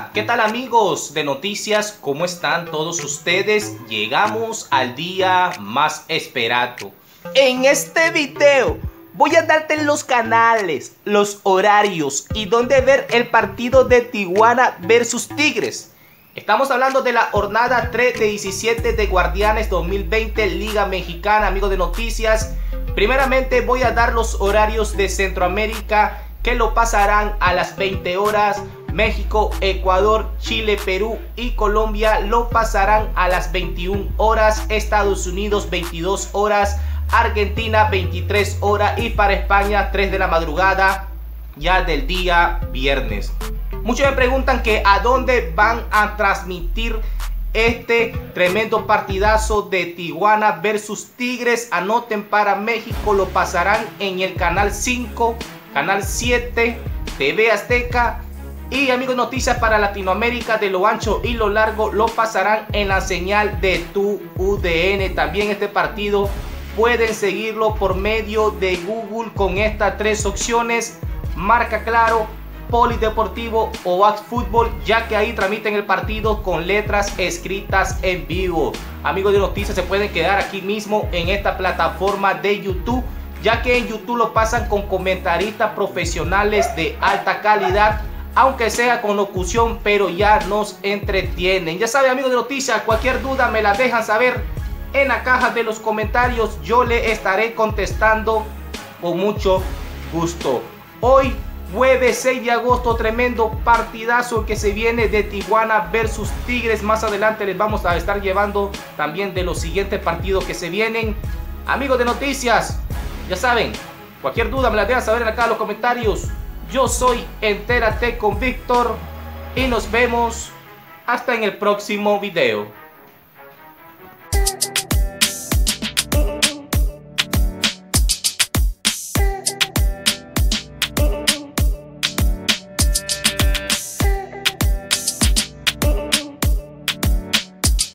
Hola, ¿qué tal amigos de noticias? ¿Cómo están todos ustedes? Llegamos al día más esperado. En este video voy a darte los canales, los horarios y dónde ver el partido de Tijuana versus Tigres. Estamos hablando de la jornada 3 de 17 de Guardianes 2020 Liga Mexicana, amigos de noticias. Primeramente voy a dar los horarios de Centroamérica que lo pasarán a las 20 horas. México, Ecuador, Chile, Perú y Colombia lo pasarán a las 21 horas. Estados Unidos 22 horas. Argentina 23 horas. Y para España 3 de la madrugada ya del día viernes. Muchos me preguntan que a dónde van a transmitir este tremendo partidazo de Tijuana versus Tigres. Anoten, para México lo pasarán en el canal 5, canal 7, TV Azteca. Y amigos, noticias para Latinoamérica, de lo ancho y lo largo lo pasarán en la señal de Tu UDN. También este partido pueden seguirlo por medio de Google con estas tres opciones: Marca Claro, Polideportivo o Wax Fútbol, ya que ahí transmiten el partido con letras escritas en vivo. Amigos de noticias, se pueden quedar aquí mismo en esta plataforma de YouTube, ya que en YouTube lo pasan con comentaristas profesionales de alta calidad, aunque sea con locución, pero ya nos entretienen. Ya saben, amigos de noticias, cualquier duda me la dejan saber en la caja de los comentarios. Yo le estaré contestando con mucho gusto. Hoy jueves 6 de agosto, tremendo partidazo que se viene de Tijuana versus Tigres. Más adelante les vamos a estar llevando también de los siguientes partidos que se vienen. Amigos de noticias, ya saben, cualquier duda me la dejan saber en la caja de los comentarios. Yo soy Entérate con Víctor y nos vemos hasta en el próximo video.